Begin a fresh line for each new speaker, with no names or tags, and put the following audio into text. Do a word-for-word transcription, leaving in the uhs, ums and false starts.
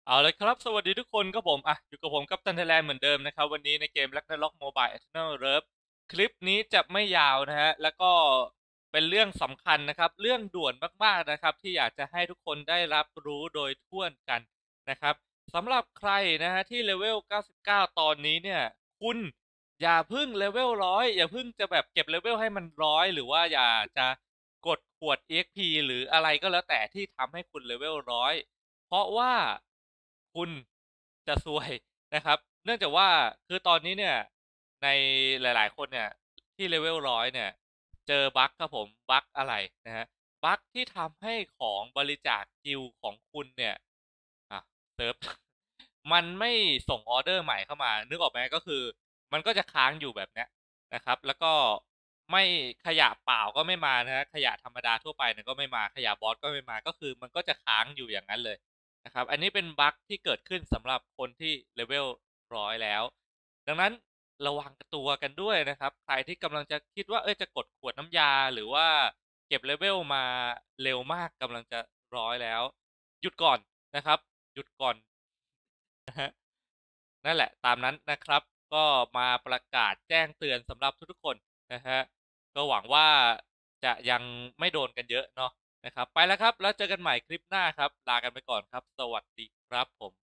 เอาเลยครับสวัสดีทุกคนครับผมอ่ะอยู่กับผมกัปตันไทยแลนด์เหมือนเดิมนะครับวันนี้ในเกม Ragnarok Mobile Eternal Rev คลิปนี้จะไม่ยาวนะฮะแล้วก็เป็นเรื่องสำคัญนะครับเรื่องด่วนมากๆนะครับที่อยากจะให้ทุกคนได้รับรู้โดยทั่วกันนะครับสำหรับใครนะฮะที่เลเวลเก้าสิบเก้าตอนนี้เนี่ยคุณอย่าเพึ่งเลเวลร้อยอย่าเพึ่งจะแบบเก็บเลเวลให้มันร้อยหรือว่าอย่าจะกดขวด อี เอ็กซ์ พี หรืออะไรก็แล้วแต่ที่ทำให้คุณเลเวลร้อยเพราะว่าคุณจะซวยนะครับเนื่องจากว่าคือตอนนี้เนี่ยในหลายๆคนเนี่ยที่เลเวลร้อยเนี่ยเจอบั๊กครับผมบั๊กอะไรนะฮะบั๊กที่ทำให้ของบริจาคกิลของคุณเนี่ยอ่ะเซิร์ฟมันไม่ส่งออเดอร์ใหม่เข้ามานึกออกไหมก็คือมันก็จะค้างอยู่แบบเนี้ยนะครับแล้วก็ไม่ขยะเปล่าก็ไม่มานะฮะขยะธรรมดาทั่วไปเนี่ยก็ไม่มาขยะบอสก็ไม่มาก็คือมันก็จะค้างอยู่อย่างนั้นเลย นะครับอันนี้เป็นบั๊กที่เกิดขึ้นสำหรับคนที่เลเวลร้อยแล้วดังนั้นระวังตัวกันด้วยนะครับใครที่กำลังจะคิดว่าเอ้ยจะกดขวดน้ำยาหรือว่าเก็บเลเวลมาเร็วมากกำลังจะร้อยแล้วหยุดก่อนนะครับหยุดก่อนนะฮะนั่นแหละตามนั้นนะครับก็มาประกาศแจ้งเตือนสำหรับทุกๆคนนะฮะก็หวังว่าจะยังไม่โดนกันเยอะเนาะ นะครับไปแล้วครับแล้วเจอกันใหม่คลิปหน้าครับลากันไปก่อนครับสวัสดีครับผม